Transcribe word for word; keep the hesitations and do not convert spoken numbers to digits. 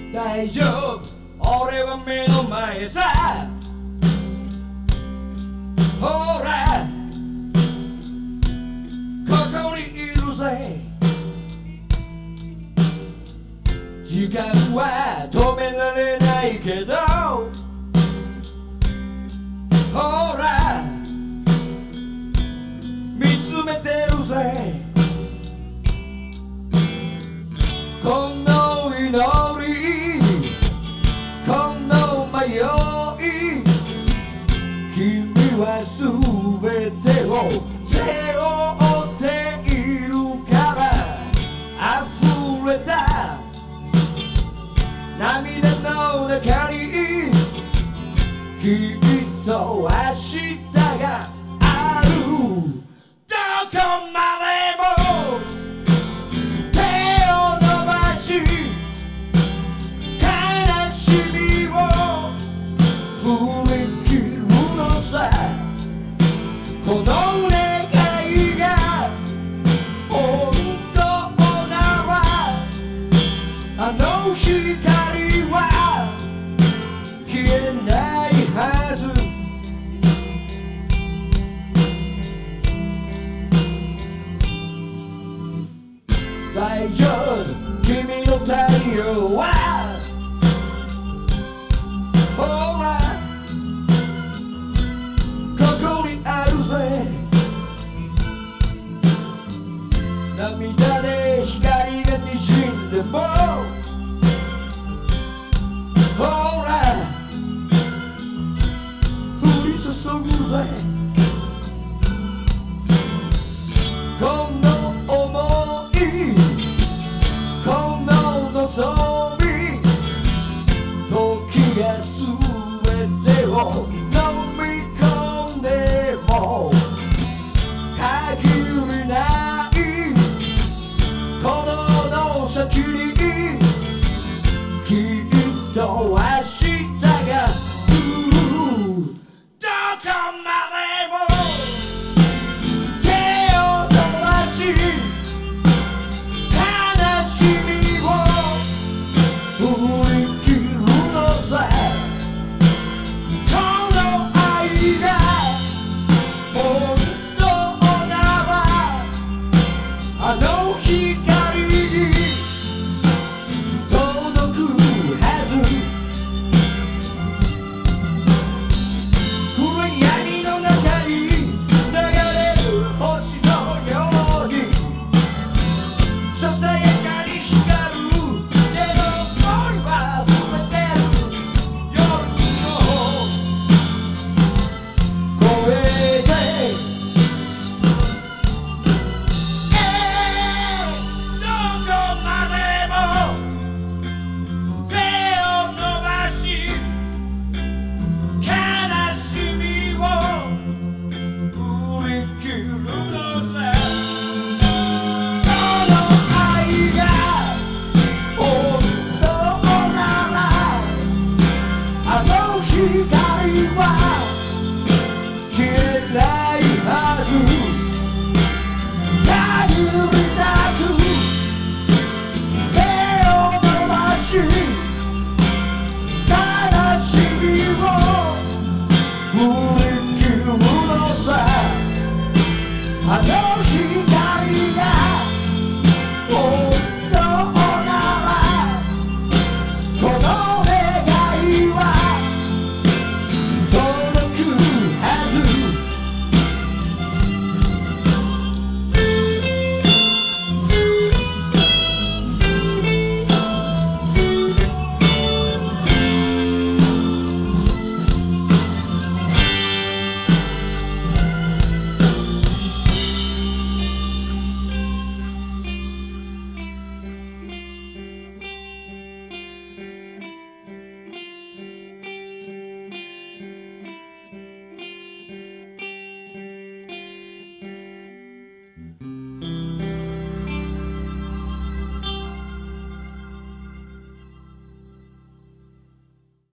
大丈夫俺は目の前さほらここにいるぜ時間は止められないけどほら見つめてるぜこの祈りこの迷い君は全てを背負っているから溢れた涙の中にきっと明日があるどこまでも手を伸ばし悲しみを振り切るのさこの願いが本当ならあの光は消えないはず大丈夫君の太陽はほらここにあるぜ涙で光がにじんでもほら降り注ぐぜこの想いこの望み時が全てを飲み込んでも限りない鼓動の先に